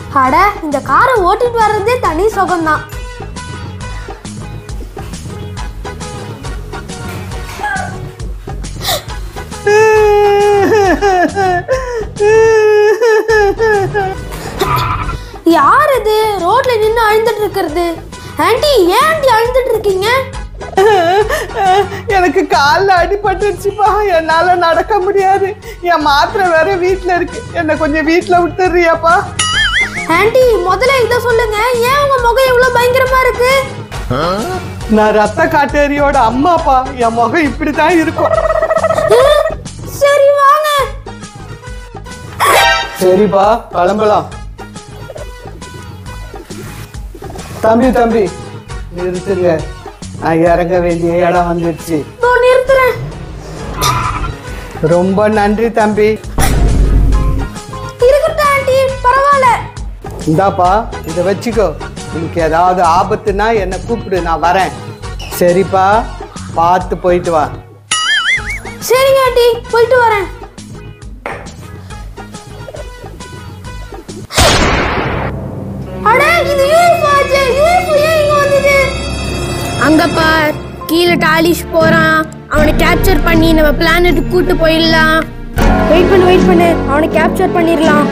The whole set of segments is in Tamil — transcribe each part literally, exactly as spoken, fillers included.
அட இந்த காரை ஓட்டிட்டு வர்றதே தனி சுகம்தான். யார் இது ரோட்ல நின்று அழுந்துட்டு இருக்கிறது? ஆண்டி ஏன் ஆண்டி அழுந்துட்டு இருக்கீங்க? எனக்கு காலில் அடிபட்டுருச்சுப்பா, என்னால நடக்க முடியாது. என் மாத்திரை வேற வீட்டுல இருக்கு, என்ன கொஞ்சம் வீட்டுல விட்டுறியாப்பா? ஆண்டி முதல்ல இத சொல்லுங்க, ஏன் உங்க முகம் இவ்வளவு பயங்கரமா இருக்கு? நான் ரத்த காட்டேரியோட அம்மாப்பா, என் முகம் இப்படித்தான் இருக்கும். சரி வாங்க. சரிப்பா கிளம்பலாம். தம்பி தம்பி நிறுத்துங்க, நான் இறங்க வேண்டிய இடம் வந்துடுச்சு. நிறுத்துறேன். ரொம்ப நன்றி தம்பி. இருக்கட்டும் ஆண்டி, பரவாயில்ல. இந்தாப்பா இதை வச்சுக்கோ, உனக்கு ஏதாவது ஆபத்துனா என்னை கூப்பிடு, நான் வரேன். சரிப்பா பார்த்து போயிட்டு வா. சரிங்க ஆண்டி, போயிட்டு வரேன். அட இது யூஎஃப்ஓ ஆச்சே, யூஎஃப்ஓ ஏன் இங்க வந்தது? அங்க பார், கீழே டாலிஷ் போறான். அவனை கேப்சர் பண்ணி நம்ம பிளானெட்டுக்கு கூட்டு போயிடலாம். வெயிட் பண்ணு வெயிட் பண்ணு, அவனை கேப்சர் பண்ணிரலாம்.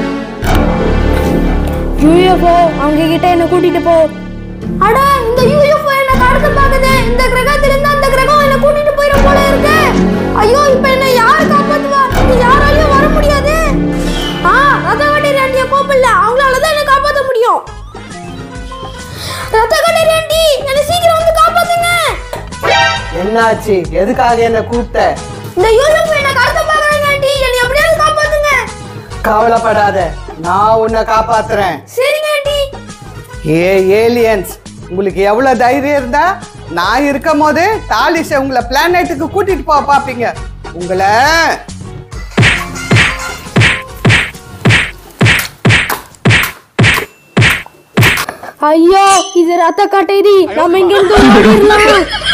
யூஎஃப்ஓ அவங்க கிட்ட என்ன கூட்டிட்டு போ. அட இந்த யூஎஃப்ஓ என்ன கடந்து பாக்குது. இந்த கிரகத்துல இருந்து அந்த கிரகம் என்ன கூட்டிட்டு போயிரும் போல இருக்கு. ஐயோ இப்போ என்ன யார் காப்பாத்துவா? இது யாராலயும் வர முடியாது. ஆ ரத்தகடேரி ஆண்டியை கூப்பிடல, அவங்களால தான் என்ன காப்பாற்ற முடியும். ரத்தகடேரி ஆண்டி என்ன சீக்கிரம் வந்து காப்பாத்துங்க. என்னாச்சு, எதுக்காக என்ன கூப்பிட்ட? இந்த யூஎஃப்ஓ என்ன கடந்து பாக்குறாங்க ஆண்டி, என்ன எப்படியாவது காப்பாத்துங்க. கவலைப்படாத, நான் உன்னை காப்பாத்துறேன். சரிங்க ஆண்டி. ஏ ஏலியன்ஸ், உங்களுக்கு எவ்வளவு தைரியம் இருந்தா நான் இருக்கும் போது டாலிஷை உங்களை பிளானெட்டுக்கு கூட்டிட்டு போக பாப்பீங்க. உங்களை ஐயோ இது ரத்த கட்டேரி, நம்ம இங்க இருந்து ஓடிடலாம்.